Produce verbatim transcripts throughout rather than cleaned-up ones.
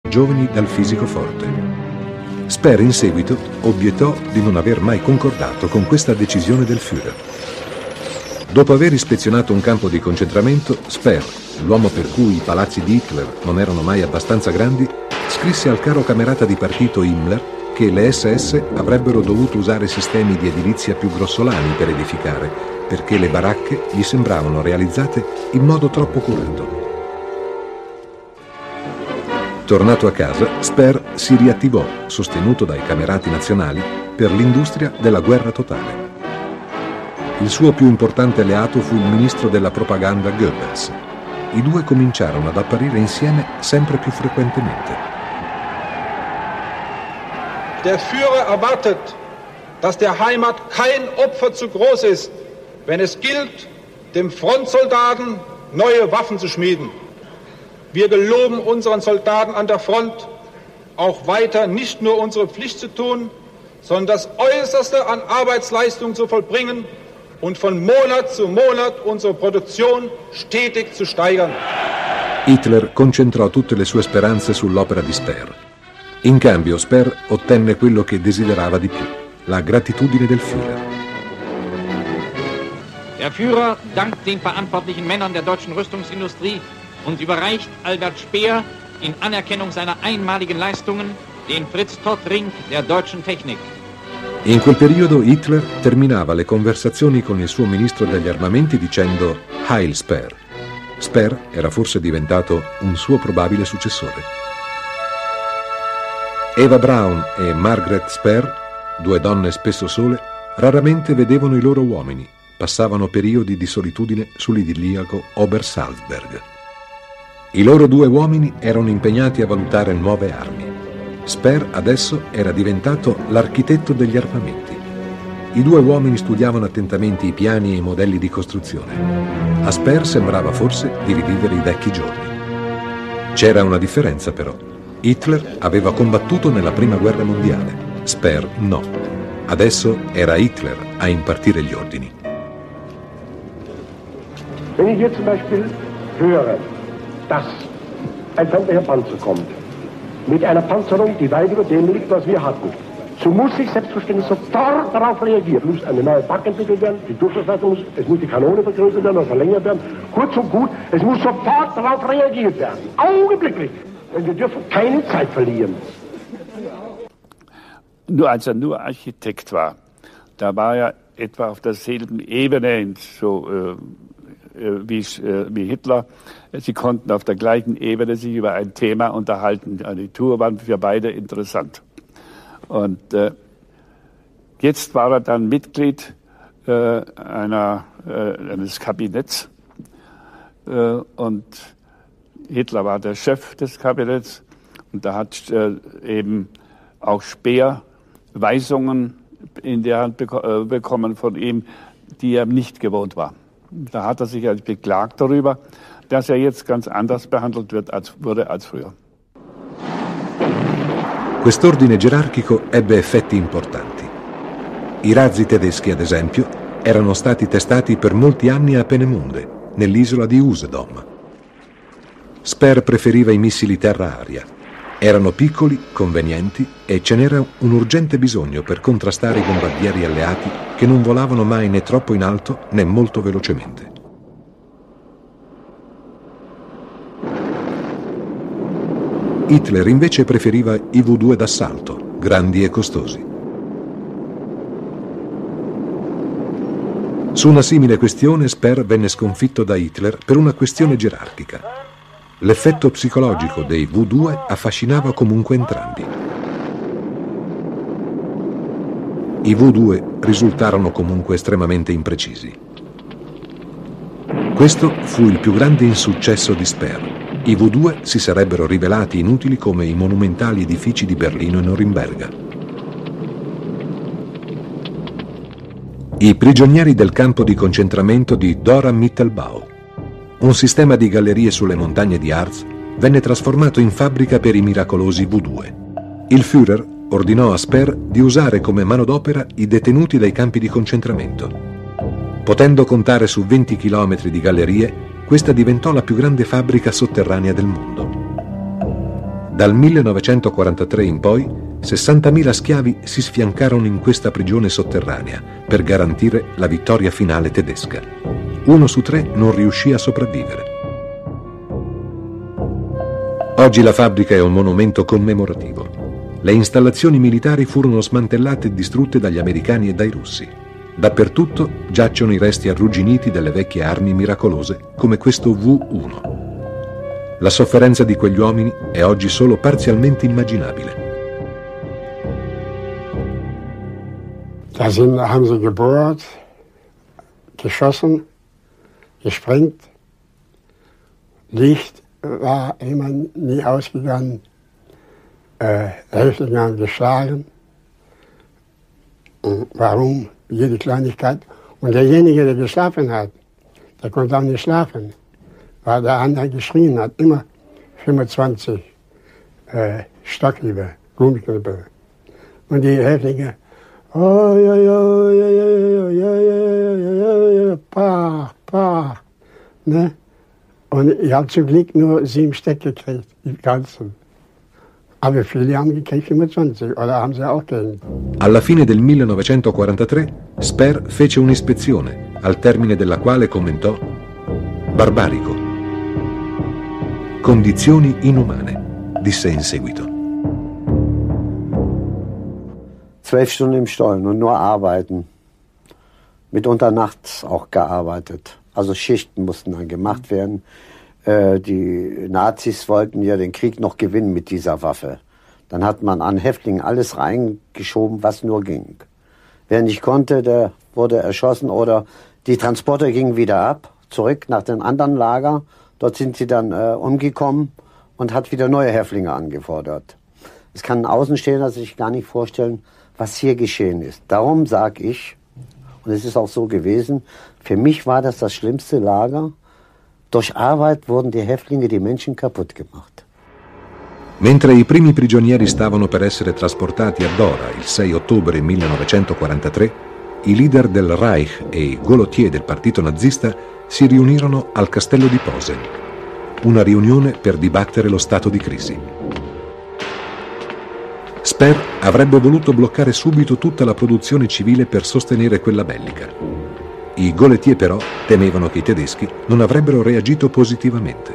giovani dal fisico forte. Speer in seguito obiettò di non aver mai concordato con questa decisione del Führer. Dopo aver ispezionato un campo di concentramento, Speer, l'uomo per cui i palazzi di Hitler non erano mai abbastanza grandi, scrisse al caro camerata di partito Himmler che le S S avrebbero dovuto usare sistemi di edilizia più grossolani per edificare, perché le baracche gli sembravano realizzate in modo troppo curato. Tornato a casa, Speer si riattivò, sostenuto dai camerati nazionali, per l'industria della guerra totale. Il suo più importante alleato fu il ministro della propaganda Goebbels. I due cominciarono ad apparire insieme sempre più frequentemente. Der Führer erwartet, dass der Heimat kein Opfer zu groß ist, wenn es gilt, dem Frontsoldaten neue Waffen zu schmieden. Wir geloben unseren Soldaten an der Front, auch weiter nicht nur unsere Pflicht zu tun, sondern das Äußerste an Arbeitsleistung zu vollbringen und von Monat zu Monat unsere Produktion stetig zu steigern. Hitler concentrò tutte le sue speranze sull'opera di Speer. In cambio, Speer ottenne quello che desiderava di più, la gratitudine del Führer. Der Führer dankt den verantwortlichen Männern der deutschen Rüstungsindustrie und überreicht Albert Speer in Anerkennung seiner einmaligen Leistungen den Fritz-Todt-Ring der deutschen Technik. In quel periodo Hitler terminava le conversazioni con il suo ministro degli armamenti dicendo Heil Speer. Speer era forse diventato un suo probabile successore. Eva Braun e Margret Speer, due donne spesso sole, raramente vedevano i loro uomini, passavano periodi di solitudine sull'idilliaco Obersalzberg. I loro due uomini erano impegnati a valutare nuove armi. Speer adesso era diventato l'architetto degli armamenti. I due uomini studiavano attentamente i piani e i modelli di costruzione. A Speer sembrava forse di rivivere i vecchi giorni. C'era una differenza però. Hitler aveva combattuto nella prima guerra mondiale, Speer no. Adesso era Hitler a impartire gli ordini. Wenn ich jetzt zum Beispiel höre, dass ein feindlicher Panzer kommt, mit einer Panzerung, die weit über dem liegt, was wir hatten, so muss ich selbstverständlich sofort darauf reagieren. Es muss eine neue Pack entwickelt werden, die Durchschlagsleistung muss, es muss die Kanone vergrößert werden oder verlängert werden. Kurz und gut, es muss sofort darauf reagiert werden. Augenblicklich. Denn wir dürfen keine Zeit verlieren. Nur als er nur Architekt war, da war er etwa auf derselben Ebene, so äh, wie, äh, wie Hitler. Sie konnten auf der gleichen Ebene sich über ein Thema unterhalten. Die Tour war für beide interessant. Und äh, jetzt war er dann Mitglied äh, einer, äh, eines Kabinetts äh, und Hitler war der Chef des Kabinetts und da hat äh, eben auch Speer Weisungen in der Hand bek äh, bekommen von ihm, die er nicht gewohnt war. Da hat er sich also beklagt darüber, dass er jetzt ganz anders behandelt wird als, wurde als früher. Quest'ordine gerarchico ebbe effetti importanti. I razzi tedeschi, ad esempio, erano stati testati per molti anni a Peenemünde, nell'isola di Usedom. Speer preferiva i missili terra-aria. Erano piccoli, convenienti e ce n'era un urgente bisogno per contrastare i bombardieri alleati che non volavano mai né troppo in alto né molto velocemente. Hitler invece preferiva i V due d'assalto, grandi e costosi. Su una simile questione Speer venne sconfitto da Hitler per una questione gerarchica. L'effetto psicologico dei V due affascinava comunque entrambi. I V due risultarono comunque estremamente imprecisi. Questo fu il più grande insuccesso di Speer. I V due si sarebbero rivelati inutili come i monumentali edifici di Berlino e Norimberga. I prigionieri del campo di concentramento di Dora Mittelbau. Un sistema di gallerie sulle montagne di Harz venne trasformato in fabbrica per i miracolosi V due. Il Führer ordinò a Speer di usare come manodopera i detenuti dai campi di concentramento. Potendo contare su venti chilometri di gallerie, questa diventò la più grande fabbrica sotterranea del mondo. Dal millenovecentoquarantatré in poi, sessantamila schiavi si sfiancarono in questa prigione sotterranea per garantire la vittoria finale tedesca. Uno su tre non riuscì a sopravvivere. Oggi la fabbrica è un monumento commemorativo. Le installazioni militari furono smantellate e distrutte dagli americani e dai russi. Dappertutto giacciono i resti arrugginiti delle vecchie armi miracolose come questo V uno. La sofferenza di quegli uomini è oggi solo parzialmente immaginabile. Da sind, haben sie gebohrt, geschossen, gesprengt. Licht war immer nie ausgegangen. Äh, Häftlinge haben geschlagen. Und warum? Jede Kleinigkeit. Und derjenige, der geschlafen hat, der konnte auch nicht schlafen, weil der andere geschrien hat, immer fünfundzwanzig äh, Stockhiebe, Gummiknüppel. Und die Häftlinge, oh, ja, ja, ja, ja, ja, ja, ja, ja, ja, pa, pa, ne? Und ich habe zum Glück nur sieben Stück gekriegt, die ganzen. Aber viele haben gekriegt fünfundzwanzig, oder haben sie auch gekriegt. Alla fine del millenovecentoquarantatré, Sper fece un'ispezione, al termine della quale commentò: barbarico. Condizioni inumane, disse in seguito. Zwölf Stunden im Stollen und nur arbeiten. Mitunter nachts auch gearbeitet. Also Schichten mussten dann gemacht werden. Die Nazis wollten ja den Krieg noch gewinnen mit dieser Waffe. Dann hat man an Häftlingen alles reingeschoben, was nur ging. Wer nicht konnte, der wurde erschossen oder die Transporter gingen wieder ab, zurück nach den anderen Lager. Dort sind sie dann äh, umgekommen und hat wieder neue Häftlinge angefordert. Es kann ein Außenstehender sich gar nicht vorstellen, was hier geschehen ist. Darum sage ich, und es ist auch so gewesen, für mich war das das schlimmste Lager. Durch Arbeit wurden die Häftlinge, die Menschen kaputt gemacht. Mentre i primi prigionieri stavano per essere trasportati a Dora il sei ottobre millenovecentoquarantatré, i leader del Reich e i golottier del partito nazista si riunirono al castello di Posen. Una riunione per dibattere lo stato di crisi. Sper avrebbe voluto bloccare subito tutta la produzione civile per sostenere quella bellica. I golottier però temevano che i tedeschi non avrebbero reagito positivamente.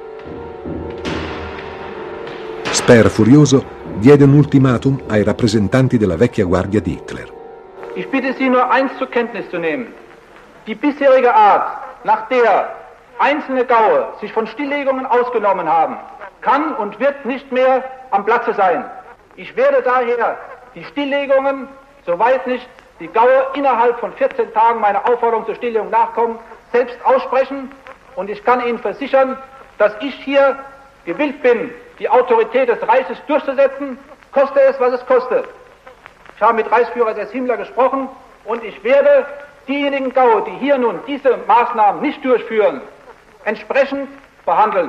Sper, furioso, diede un ultimatum ai rappresentanti della vecchia guardia di Hitler. Ich bitte Sie nur eins zur Kenntnis zu nehmen. Die bisherige Art, nach der einzelne Gaue sich von Stilllegungen ausgenommen haben, kann und wird nicht mehr am Platze sein. Ich werde daher die Stilllegungen, soweit nicht die Gaue innerhalb von vierzehn Tagen meiner Aufforderung zur Stilllegung nachkommen, selbst aussprechen. Und ich kann Ihnen versichern, dass ich hier gewillt bin, die Autorität des Reiches durchzusetzen, koste es, was es kostet. Ich habe mit Reichsführer S S Himmler gesprochen und ich werde diejenigen Gaue, die hier nun diese Maßnahmen nicht durchführen, entsprechend behandeln.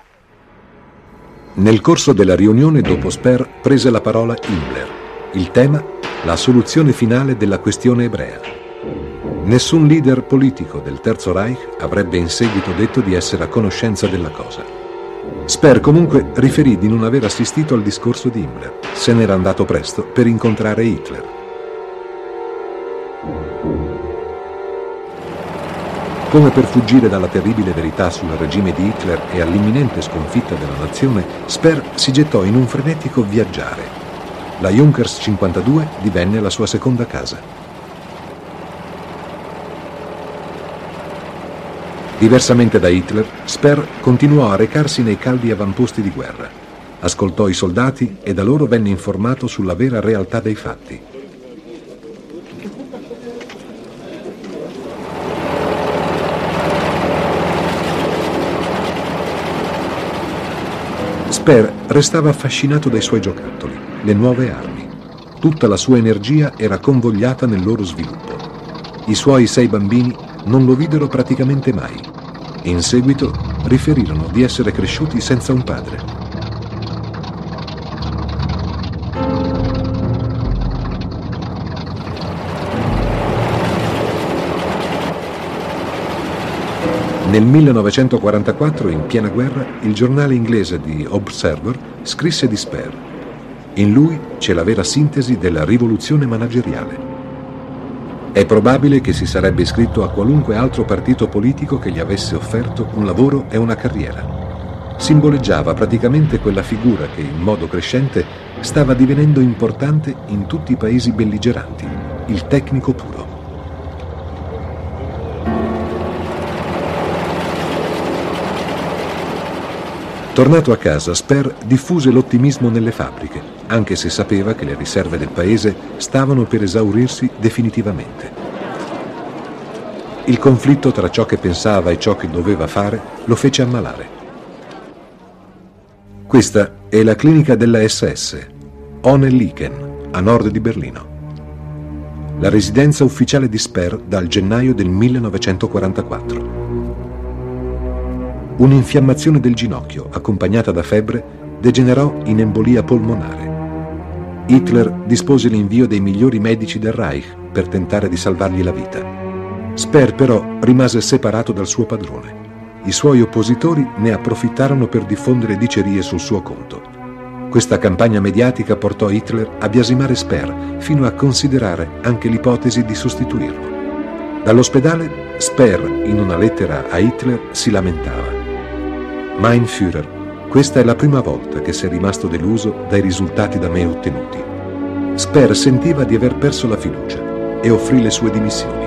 Nel corso della riunione dopo Sper prese la parola Himmler. Il tema: la soluzione finale della questione ebrea. Nessun leader politico del Terzo Reich avrebbe in seguito detto di essere a conoscenza della cosa. Sper comunque riferì di non aver assistito al discorso di Himmler. Se n'era andato presto per incontrare Hitler. Come per fuggire dalla terribile verità sul regime di Hitler e all'imminente sconfitta della nazione, Sper si gettò in un frenetico viaggiare. La Junkers cinquantadue divenne la sua seconda casa. Diversamente da Hitler, Sper continuò a recarsi nei caldi avamposti di guerra. Ascoltò i soldati e da loro venne informato sulla vera realtà dei fatti. Sper restava affascinato dai suoi giocattoli, le nuove armi. Tutta la sua energia era convogliata nel loro sviluppo. I suoi sei bambini non lo videro praticamente mai. In seguito riferirono di essere cresciuti senza un padre. Nel millenovecentoquarantaquattro, in piena guerra, il giornale inglese The Observer scrisse di Sper: in lui c'è la vera sintesi della rivoluzione manageriale. È probabile che si sarebbe iscritto a qualunque altro partito politico che gli avesse offerto un lavoro e una carriera. Simboleggiava praticamente quella figura che, in modo crescente, stava divenendo importante in tutti i paesi belligeranti, il tecnico puro. Tornato a casa, Sper diffuse l'ottimismo nelle fabbriche, anche se sapeva che le riserve del paese stavano per esaurirsi definitivamente. Il conflitto tra ciò che pensava e ciò che doveva fare lo fece ammalare. Questa è la clinica della S S, Onne-Liken, a nord di Berlino. La residenza ufficiale di Sper dal gennaio del millenovecentoquarantaquattro. Un'infiammazione del ginocchio, accompagnata da febbre, degenerò in embolia polmonare. Hitler dispose l'invio dei migliori medici del Reich per tentare di salvargli la vita. Sper però rimase separato dal suo padrone. I suoi oppositori ne approfittarono per diffondere dicerie sul suo conto. Questa campagna mediatica portò Hitler a biasimare Sper fino a considerare anche l'ipotesi di sostituirlo. Dall'ospedale, Sper, in una lettera a Hitler, si lamentava: Mein Führer, questa è la prima volta che sei rimasto deluso dai risultati da me ottenuti. Sper sentiva di aver perso la fiducia e offrì le sue dimissioni.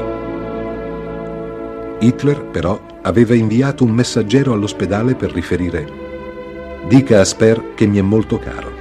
Hitler, però, aveva inviato un messaggero all'ospedale per riferire: dica a Sper che mi è molto caro.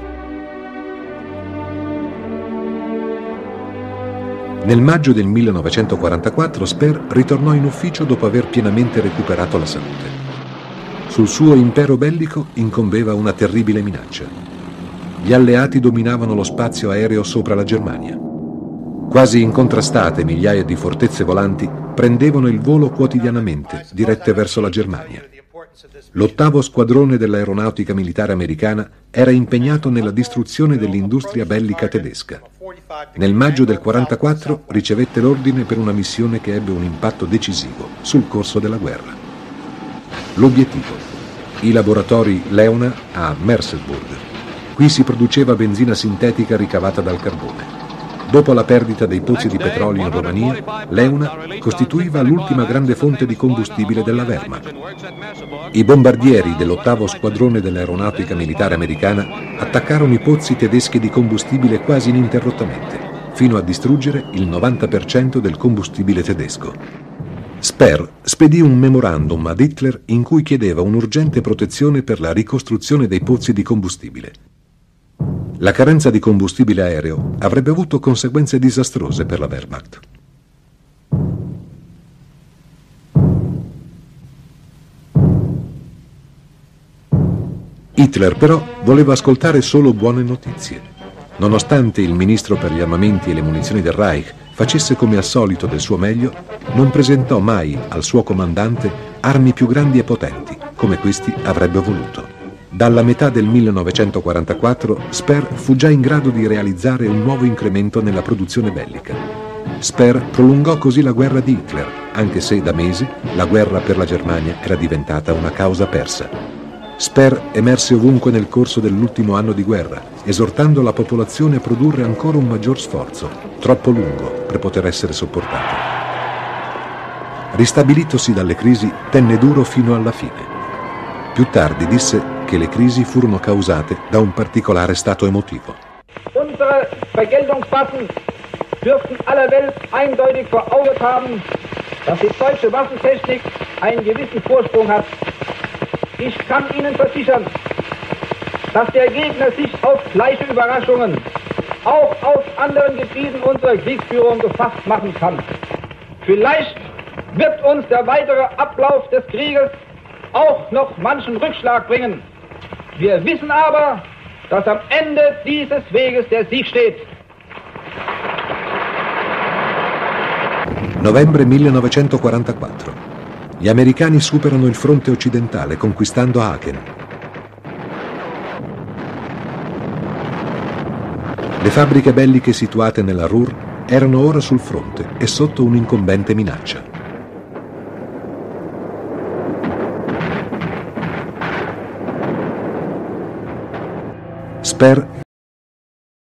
Nel maggio del millenovecentoquarantaquattro Sper ritornò in ufficio dopo aver pienamente recuperato la salute. Sul suo impero bellico incombeva una terribile minaccia. Gli alleati dominavano lo spazio aereo sopra la Germania. Quasi incontrastate migliaia di fortezze volanti prendevano il volo quotidianamente, dirette verso la Germania. L'ottavo squadrone dell'aeronautica militare americana era impegnato nella distruzione dell'industria bellica tedesca. Nel maggio del quarantaquattro ricevette l'ordine per una missione che ebbe un impatto decisivo sul corso della guerra. L'obiettivo: i laboratori Leuna a Merseburg. Qui si produceva benzina sintetica ricavata dal carbone. Dopo la perdita dei pozzi di petrolio in Romania, Leuna costituiva l'ultima grande fonte di combustibile della Wehrmacht. I bombardieri dell'ottavo squadrone dell'aeronautica militare americana attaccarono i pozzi tedeschi di combustibile quasi ininterrottamente, fino a distruggere il novanta per cento del combustibile tedesco. Sper spedì un memorandum ad Hitler in cui chiedeva un'urgente protezione per la ricostruzione dei pozzi di combustibile. La carenza di combustibile aereo avrebbe avuto conseguenze disastrose per la Wehrmacht. Hitler però voleva ascoltare solo buone notizie. Nonostante il ministro per gli armamenti e le munizioni del Reich facesse come al solito del suo meglio, non presentò mai al suo comandante armi più grandi e potenti, come questi avrebbe voluto. Dalla metà del millenovecentoquarantaquattro Sper fu già in grado di realizzare un nuovo incremento nella produzione bellica. Sper prolungò così la guerra di Hitler, anche se da mesi la guerra per la Germania era diventata una causa persa. Sper emerse ovunque nel corso dell'ultimo anno di guerra, esortando la popolazione a produrre ancora un maggior sforzo, troppo lungo per poter essere sopportato. Ristabilitosi dalle crisi, tenne duro fino alla fine. Più tardi disse che le crisi furono causate da un particolare stato emotivo. Unsere Vergeltungswaffen dürften aller Welt eindeutig verauget haben, dass die deutsche Waffentechnik einen gewissen Vorsprung hat. Ich kann Ihnen versichern, dass der Gegner sich auf gleiche Überraschungen auch auf anderen Gebieten unserer Kriegsführung gefasst machen kann. Vielleicht wird uns der weitere Ablauf des Krieges auch noch manchen Rückschlag bringen. Wir wissen aber, dass am Ende dieses Weges der Sieg steht. Novembre millenovecentoquarantaquattro. Gli americani superano il fronte occidentale, conquistando Aachen. Le fabbriche belliche situate nella Ruhr erano ora sul fronte e sotto un'incombente minaccia. Sper